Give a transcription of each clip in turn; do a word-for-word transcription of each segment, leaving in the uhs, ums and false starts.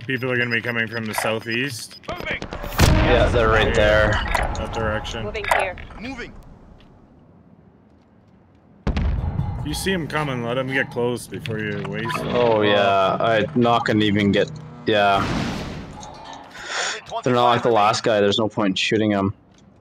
People are gonna be coming from the southeast. Moving. Yeah, they're right there. That direction. Moving here. Moving. If you see them coming, let them get close before you waste them. Oh yeah, I'm not gonna even get. Yeah, they're not like the last guy. There's no point in shooting them.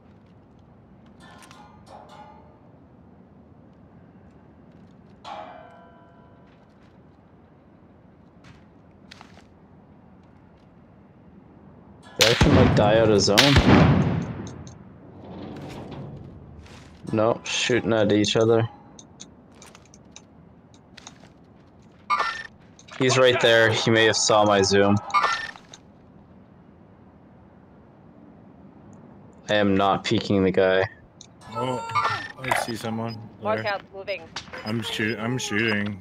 They can like die out of zone. No, shooting at each other. He's right there. He may have saw my zoom. I am not peeking the guy. Oh, I see someone. Mark There. out. Moving. I'm shoot. I'm shooting.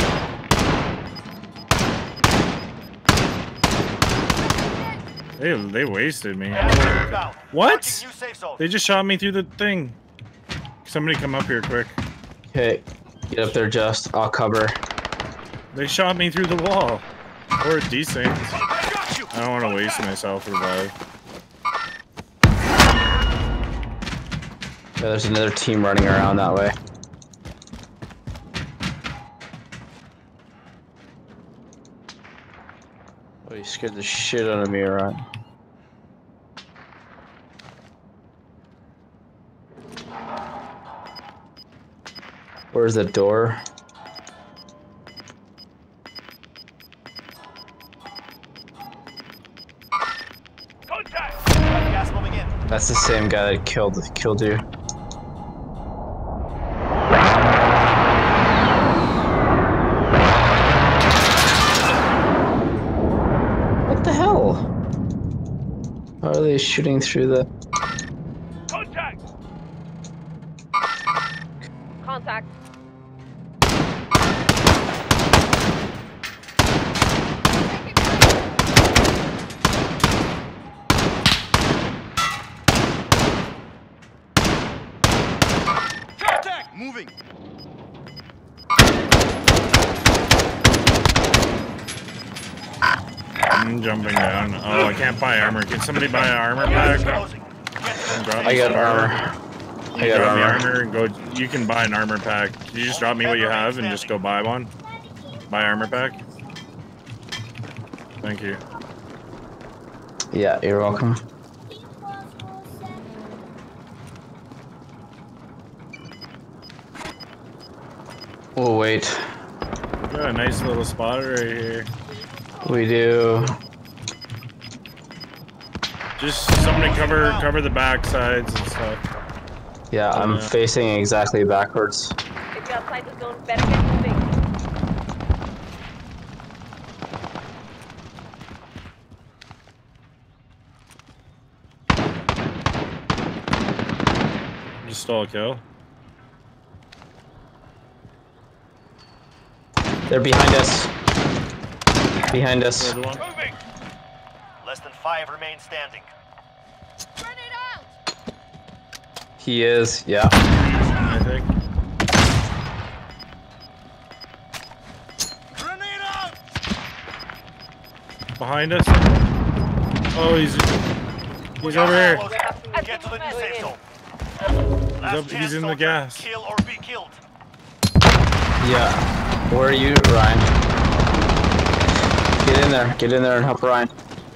They they wasted me. What? They just shot me through the thing. Somebody come up here quick. Okay, get up there, Just. I'll cover. They shot me through the wall. Or decent. I don't want to waste myself revive. Yeah, there's another team running around that way. Oh, you scared the shit out of me, right? Where's the door? Contact. Gas moving in. That's the same guy that killed killed you. What the hell? How are they shooting through the... Contact. Contact. Contact. Moving. I'm jumping down. Oh, I can't buy armor. Can somebody buy an armor pack? I got armor. I got Drop me armor. armor and go. You can buy an armor pack. Can you just drop me what you have and just go buy one? Buy armor pack. Thank you. Yeah, you're welcome. Oh wait, Got a nice little spot right here. we do. Just somebody cover cover the back sides and stuff. Yeah, I'm Yeah. facing exactly backwards. If you're outside the zone, better get moving. Just stole a kill. They're behind us. Behind us. Third one. Moving. Less than five remain standing. He is, yeah. I think. Grenade out. Behind us. Oh, he's he's over here. Get to the new safe zone. He's, Last up, he's chance, in the soldier. gas. Kill or be killed. Yeah. Where are you, Ryan? Get in there. Get in there and help Ryan.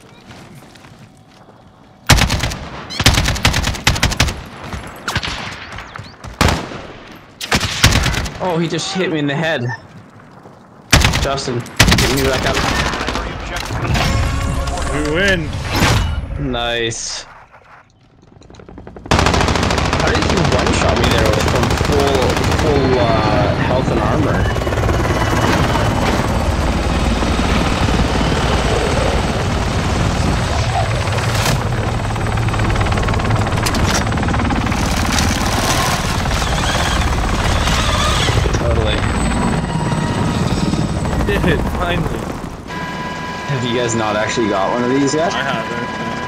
Oh, he just hit me in the head. Justin, get me back up. We win. Nice. How did you one-shot me there from full, full uh, health and armor? Totally. Did it finally? Have you guys not actually got one of these yet? I haven't.